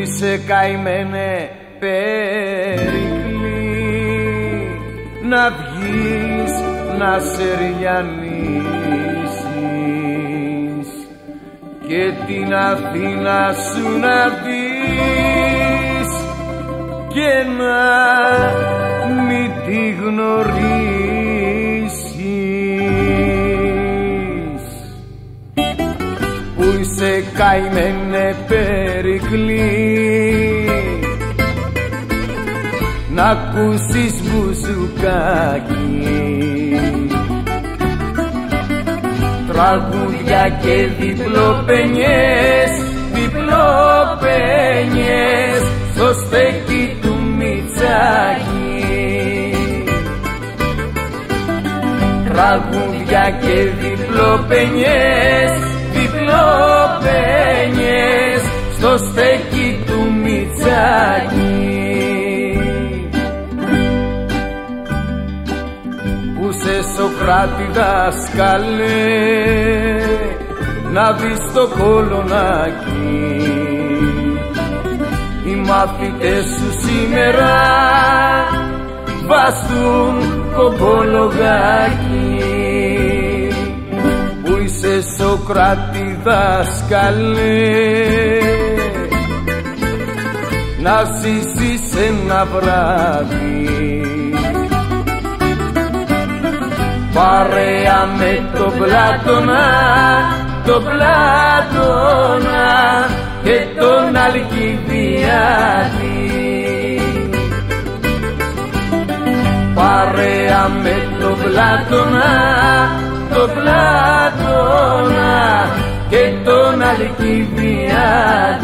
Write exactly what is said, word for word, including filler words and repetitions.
είσαι καημένε Περικλή, να βγεις να σεριανίσεις και την Αθήνα σου να δεις και να μην τη γνωρίσεις. Που είσαι καημένε Περικλή, να ακούσεις μπουζουκάκι, τραγούδια και διπλοπενιές, διπλοπενιές στο στέκι του Μητσάκη. Τραγούδια και διπλοπενιές, διπλοπενιές στο στέκι του Μητσάκη. Σε Σοκράτη δάσκαλε, να δεις το κολονάκι, οι μαθητές σου σήμερα βαστούν κομπολογάκι. Που είσαι Σοκράτη δάσκαλε, να ζήσεις ένα βράδυ παρέα με τον Πλάτωνα, τον Πλάτωνα και τον Αλκιβιάδη. Παρέα με τον Πλάτωνα, τον Πλάτωνα και τον Αλκιβιάδη.